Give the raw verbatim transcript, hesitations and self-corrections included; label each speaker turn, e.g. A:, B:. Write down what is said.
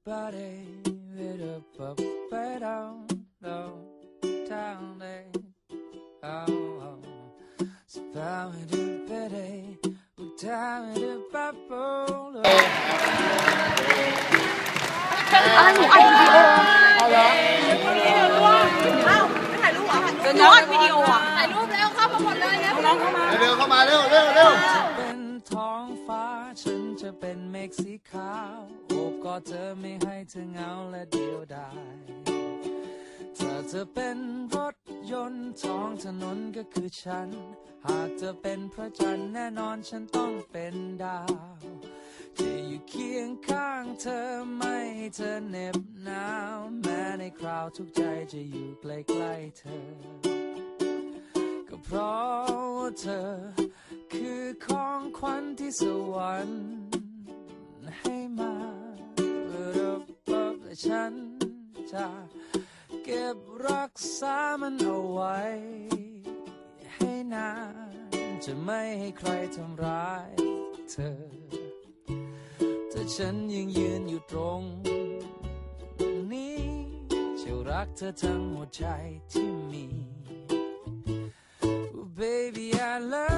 A: body with a puppet on down down there oh so power the body with time the bubble
B: อะไรหนูอัดวิดีโอ
C: เอาเหรอ
B: เอ้าไม่ถ่ายรูปเหรอหนูอัดวิดีโออ่ะถ่ายรูปแล้วเข้ามาหมดเลยแล้วน้องเข้ามา
C: เร็วเข้ามาเร็วเร็วเร็ว
A: จะเป็นท้องฟ้าฉันจะเป็นเมฆสีขาวโอบกอดเธอไม่ให้เธอเหงาและเดียวดายถ้าเธอเป็นรถยนต์ท้องถนนก็คือฉันหากเธอเป็นพระจันทร์แน่นอนฉันต้องเป็นดาวจะอยู่เคียงข้างเธอไม่ให้เธอเหน็บหนาวแม้ในคราวทุกใจจะอยู่ใกล้ๆเธอก็เพราะว่าเธอคือของขวัญที่สวรรค์ให้มารับรับและฉันจะเก็บรักษามันเอาไว้ให้นานจะไม่ให้ใครทำร้ายเธอแต่ฉันยังยืนอยู่ตรงนี้จะรักเธอทั้งหัวใจที่มี Baby I love